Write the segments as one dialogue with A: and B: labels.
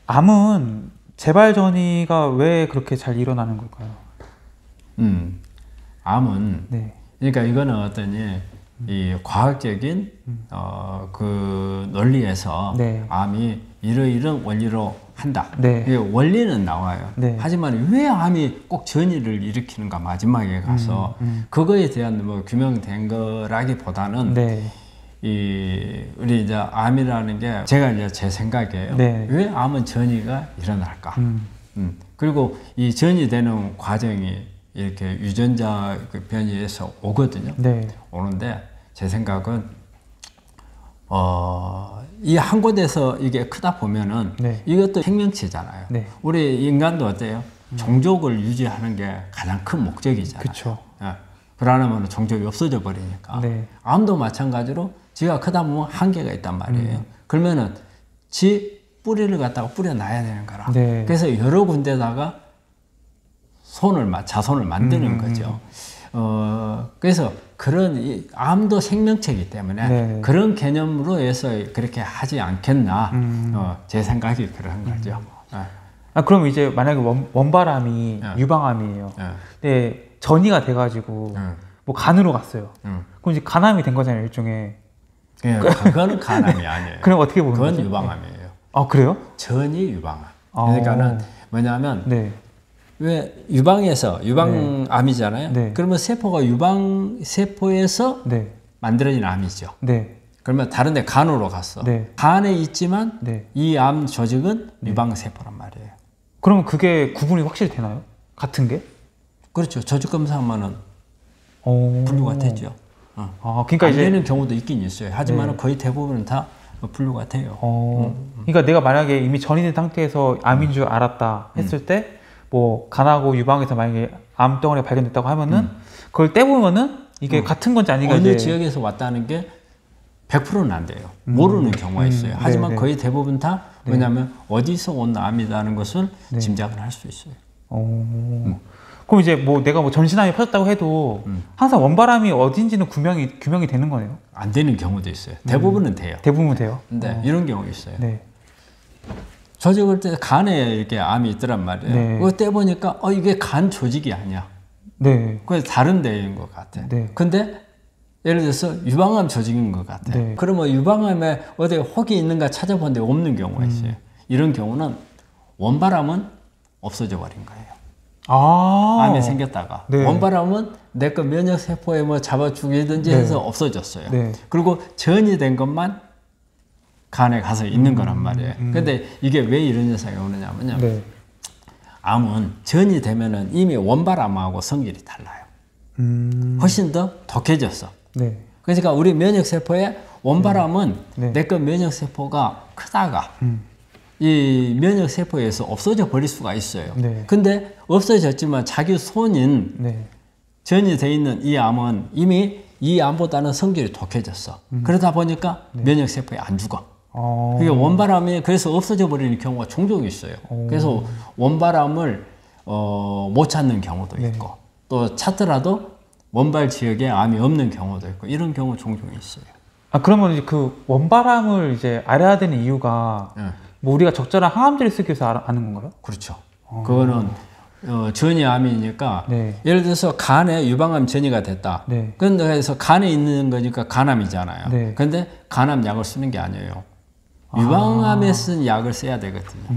A: 암은 재발 전이가 왜 그렇게 잘 일어나는 걸까요?
B: 암은
A: 네.
B: 그러니까 이거는 어떤 이 과학적인 그 논리에서
A: 네.
B: 암이 이러이런 원리로 한다.
A: 네.
B: 이게 원리는 나와요.
A: 네.
B: 하지만 왜 암이 꼭 전이를 일으키는가 마지막에 가서 그거에 대한 뭐 규명된 거라기보다는
A: 네.
B: 우리 이제 암이라는 게 제가 이제 제 생각이에요.
A: 네.
B: 왜 암은 전이가 일어날까? 그리고 이 전이되는 과정이 이렇게 유전자 변이에서 오거든요.
A: 네.
B: 오는데 제 생각은 이 한 곳에서 이게 크다 보면은
A: 네.
B: 이것도 생명체잖아요.
A: 네.
B: 우리 인간도 어때요? 종족을 유지하는 게 가장 큰 목적이잖아요.
A: 그쵸.
B: 예. 그러려면 종족이 없어져 버리니까.
A: 네.
B: 암도 마찬가지로 지가 크다 보면 한계가 있단 말이에요. 그러면은 지 뿌리를 갖다가 뿌려놔야 되는 거라.
A: 네.
B: 그래서 여러 군데다가 자손을 만드는 거죠. 그래서 그런 암도 생명체이기 때문에
A: 네.
B: 그런 개념으로 해서 그렇게 하지 않겠나. 제 생각이 그런 거죠.
A: 아, 그럼 이제 만약에 원발암이
B: 네.
A: 유방암이에요.
B: 네.
A: 근데 전이가 돼가지고 뭐 간으로 갔어요. 그럼 이제 간암이 된 거잖아요, 일종의.
B: 예, 그거는 간암이 아니에요.
A: 그럼 어떻게 보는
B: 그건
A: 거지?
B: 유방암이에요.
A: 아, 그래요?
B: 전이 유방암. 그러니까는 뭐냐면
A: 네.
B: 왜 유방암이잖아요.
A: 네.
B: 그러면 세포가 유방세포에서
A: 네.
B: 만들어진 암이죠.
A: 네.
B: 그러면 다른 데 간으로 갔어.
A: 네.
B: 간에 있지만
A: 네.
B: 이 암 조직은 유방세포란 말이에요.
A: 그러면 그게 구분이 확실히 되나요? 같은 게?
B: 그렇죠. 조직 검사하면은
A: 오.
B: 분류가 되죠.
A: 아, 그러니까
B: 안
A: 이제
B: 되는 경우도 있긴 있어요. 하지만 거의 대부분은 다 분류가 돼요.
A: 그러니까 내가 만약에 이미 전이된 상태에서 암인 줄 알았다 했을 때 뭐 간하고 유방에서 만약에 암덩어리가 발견됐다고 하면은 그걸 떼보면은 이게 같은 건지 아닌가
B: 어느
A: 이제
B: 지역에서 왔다는 게 100%는 안 돼요. 모르는 경우가 있어요. 하지만
A: 네, 네.
B: 거의 대부분 다 왜냐하면 어디서 온 암이라는 것을
A: 네.
B: 짐작을 할 수 있어요.
A: 그럼 이제 뭐 내가 뭐 전신암이 퍼졌다고 해도 항상 원발암이 어딘지는 규명이 되는 거네요.
B: 안 되는 경우도 있어요. 대부분은 돼요.
A: 대부분 돼요.
B: 근데 이런 경우 있어요.
A: 네.
B: 조직을 때 간에 이렇게 암이 있더란 말이에요.
A: 네.
B: 그거 떼보니까 이게 간 조직이 아니야.
A: 네.
B: 그래서 다른 데인 것 같아.
A: 네.
B: 근데 예를 들어서 유방암 조직인 것 같아.
A: 네.
B: 그러면 유방암에 어디 혹이 있는가 찾아보는데 없는 경우가 있어요. 이런 경우는 원발암은 없어져 버린 거예요.
A: 아.
B: 암이 생겼다가
A: 네.
B: 원발암은 내 거 면역 세포에 뭐 잡아 죽이든지
A: 네.
B: 해서 없어졌어요.
A: 네.
B: 그리고 전이 된 것만 간에 가서 있는 거란 말이에요. 근데 이게 왜 이런 현상이 오느냐면요.
A: 네.
B: 암은 전이 되면은 이미 원발암하고 성질이 달라요. 훨씬 더 독해졌어.
A: 네.
B: 그러니까 우리 면역 세포에 원발암은
A: 네.
B: 내 거 면역 세포가 크다가 이 면역 세포에서 없어져 버릴 수가 있어요.
A: 네.
B: 근데 없어졌지만 자기 손인
A: 네.
B: 전이 돼 있는 이 암은 이미 이 암보다는 성질이 독해졌어. 그러다 보니까 면역 세포에 안 죽어. 그게 원발암이 그래서 없어져 버리는 경우가 종종 있어요. 그래서 원발암을 못 찾는 경우도 있고 또 찾더라도 원발 지역에 암이 없는 경우도 있고 이런 경우 종종 있어요.
A: 아, 그러면 이제 그 원발암을 이제 알아야 되는 이유가 뭐 우리가 적절한 항암제를 쓰기 위해서 아는 건가요?
B: 그렇죠. 그거는 전이암이니까
A: 네.
B: 예를 들어서 간에 유방암 전이가 됐다.
A: 네.
B: 그래서 간에 있는 거니까 간암이잖아요.
A: 네.
B: 근데 간암 약을 쓰는 게 아니에요. 유방암에 쓴 약을 써야 되거든요.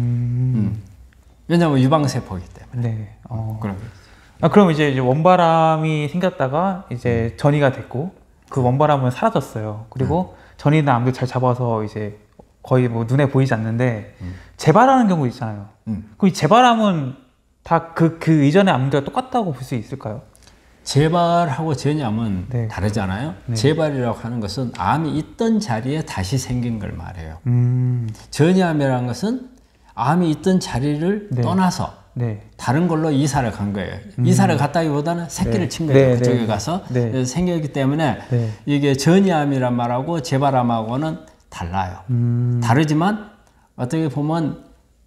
B: 왜냐하면 유방세포이기 때문에.
A: 네.
B: 그럼
A: 아, 그럼 이제 원발암이 생겼다가 이제 전이가 됐고 그 원발암은 사라졌어요. 그리고 전이나 암도 잘 잡아서 이제 거의 뭐 눈에 보이지 않는데 재발하는 경우 있잖아요. 그럼 이 재발암은 다 그 이전의 암들과 똑같다고 볼 수 있을까요?
B: 재발하고 전이암은
A: 네.
B: 다르잖아요.
A: 네.
B: 재발이라고 하는 것은 암이 있던 자리에 다시 생긴 걸 말해요.
A: 음.
B: 전이암이라는 것은 암이 있던 자리를
A: 네.
B: 떠나서
A: 네.
B: 다른 걸로 이사를 간 거예요. 이사를 갔다기보다는 새끼를
A: 네.
B: 친 거예요.
A: 네,
B: 그쪽에
A: 네,
B: 가서
A: 네.
B: 생겼기 때문에
A: 네.
B: 이게 전이암이란 말하고 재발암하고는 달라요. 다르지만 어떻게 보면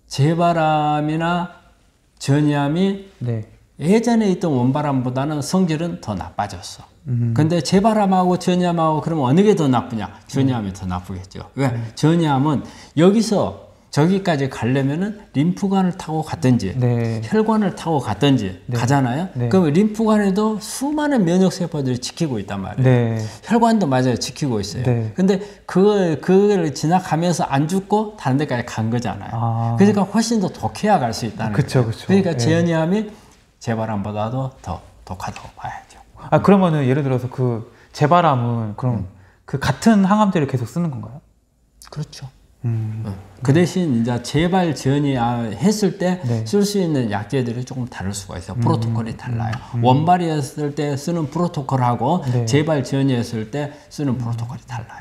B: 재발암이나 전이암이
A: 네.
B: 예전에 있던 원발암보다는 성질은 더 나빠졌어. 근데 재발암하고 전이암하고 그러면 어느 게 더 나쁘냐? 전이암이 더 나쁘겠죠. 왜? 전이암은 여기서 저기까지 가려면은 림프관을 타고 갔든지
A: 네.
B: 혈관을 타고 갔든지
A: 네.
B: 가잖아요.
A: 네.
B: 그럼 림프관에도 수많은 면역세포들이 지키고 있단 말이에요.
A: 네.
B: 혈관도 맞아요. 지키고 있어요.
A: 네.
B: 근데 그걸 지나가면서 안 죽고 다른 데까지 간 거잖아요.
A: 아.
B: 그러니까 훨씬 더 독해야 갈 수 있다는
A: 그쵸,
B: 거예요.
A: 그쵸.
B: 그러니까
A: 네.
B: 제어니암이 재발암보다도 더 독하다고 봐야죠.
A: 아, 그러면은 예를 들어서 그 재발암은 그럼 그 같은 항암제를 계속 쓰는 건가요?
B: 그렇죠. 그 대신 이제 재발 전이암 했을 때
A: 네.
B: 쓸 수 있는 약제들이 조금 다를 수가 있어요. 프로토콜이 달라요. 원발이었을 때 쓰는 프로토콜하고
A: 네.
B: 재발 전이었을 때 쓰는 프로토콜이 달라요.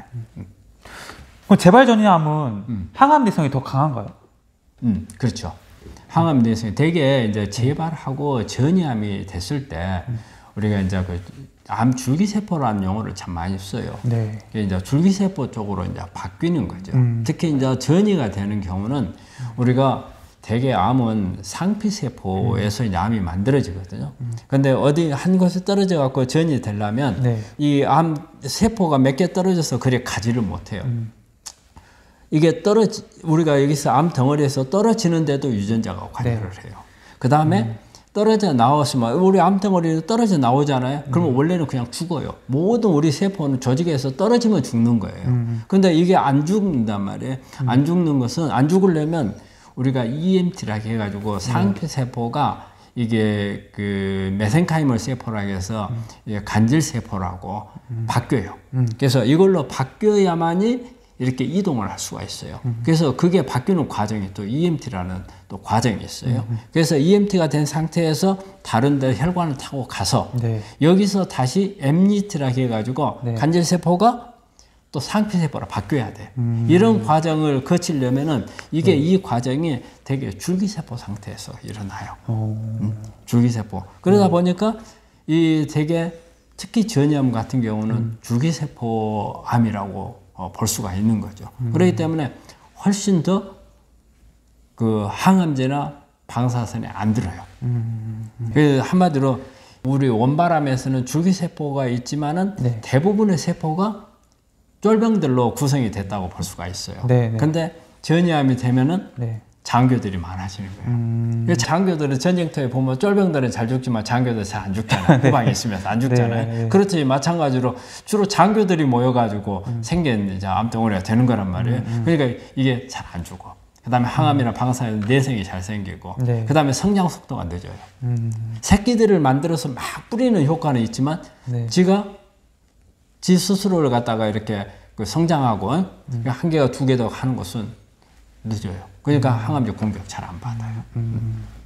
A: 그럼 재발 전이암은 항암 내성이 더 강한가요?
B: 그렇죠. 항암 내성이 되게 이제 재발하고 전이암이 됐을 때 우리가 이제 그 암 줄기세포라는 용어를 참 많이 써요.
A: 네.
B: 이게 이제 줄기세포 쪽으로 이제 바뀌는 거죠. 특히 이제 전이가 되는 경우는 우리가 대개 암은 상피세포에서 이제 암이 만들어지거든요. 근데 어디 한 곳에 떨어져 갖고 전이 되려면
A: 네.
B: 이 암 세포가 몇 개 떨어져서 그래 가지를 못해요. 이게 우리가 여기서 암 덩어리에서 떨어지는데도 유전자가 관여를 해요. 그 다음에 떨어져 나왔으면 우리 암덩어리도 떨어져 나오잖아요. 그러면 원래는 그냥 죽어요. 모든 우리 세포는 조직에서 떨어지면 죽는 거예요. 근데 이게 안 죽는단 말이에요. 안 죽는 것은 안 죽으려면 우리가 EMT라고 해가지고 상피 세포가 이게 그 메센카이멀 세포라고 해서 간질 세포라고 바뀌어요. 그래서 이걸로 바뀌어야만이 이렇게 이동을 할 수가 있어요. 그래서 그게 바뀌는 과정이 또 EMT라는 또 과정이 있어요. 그래서 EMT가 된 상태에서 다른 데 혈관을 타고 가서
A: 네.
B: 여기서 다시 MNIT라고 해가지고
A: 네.
B: 간질세포가 또 상피세포로 바뀌어야 돼요. 이런 과정을 거치려면은 이게 이 과정이 되게 줄기세포 상태에서 일어나요. 줄기세포. 그러다 보니까 이 되게 특히 전이암 같은 경우는 줄기세포 암이라고 볼 수가 있는 거죠. 그렇기 때문에 훨씬 더 그 항암제나 방사선에 안 들어요. 그래서 한마디로 우리 원발암에서는 줄기세포가 있지만은
A: 네.
B: 대부분의 세포가 쫄병들로 구성이 됐다고 볼 수가 있어요.
A: 네, 네.
B: 근데 전이암이 되면은
A: 네.
B: 장교들이 많아지는 거예요. 그래서 장교들은 전쟁터에 보면 쫄병들은 잘 죽지만 장교들은 잘 안 죽잖아요. 후방에 있으면서 안 죽잖아요.
A: 네, 네.
B: 그렇지 마찬가지로 주로 장교들이 모여가지고 생긴 이제 암덩어리가 되는 거란 말이에요. 그러니까 이게 잘 안 죽어. 그 다음에 항암이나 방사선 내성이 잘 생기고
A: 네.
B: 그 다음에 성장 속도가 늦어요. 새끼들을 만들어서 막 뿌리는 효과는 있지만
A: 네.
B: 지 스스로를 갖다가 이렇게 그 성장하고 한 개가 두 개 더 하는 것은 늦어요. 그러니까 항암제 공격 잘 안 받아요.